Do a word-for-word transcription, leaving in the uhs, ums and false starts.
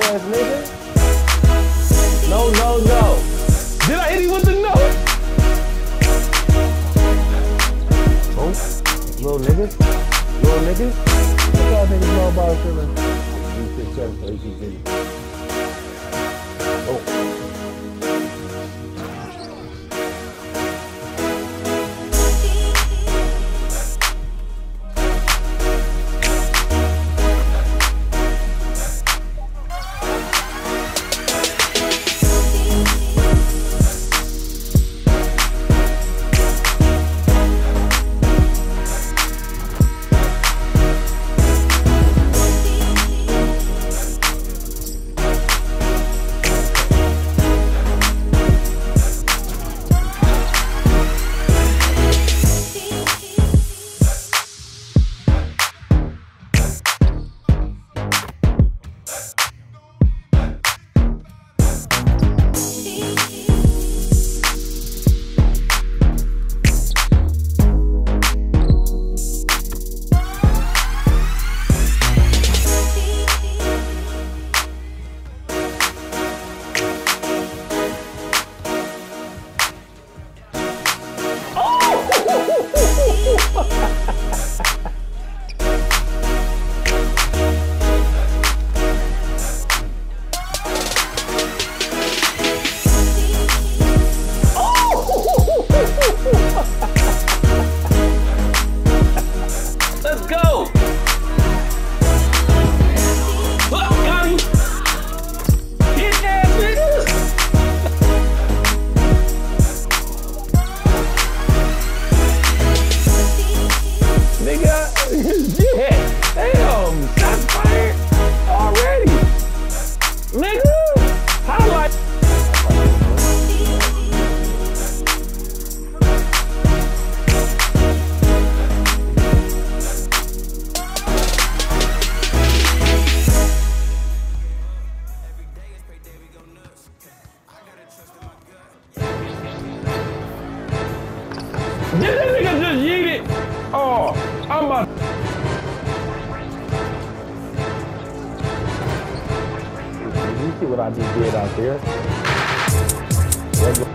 ass nigga. No, no, no. Did I hit you with the no? Oh, little niggas. Little niggas. What y'all niggas know about feeling? three six seven for H G. Oh. Let's go! Look, got him! Hit ass niggas! Nigga, yeah! Damn! Shots fired already! Nigga! Highlight! Did that nigga just yeet it? Oh, I'm about You see what I just did out there?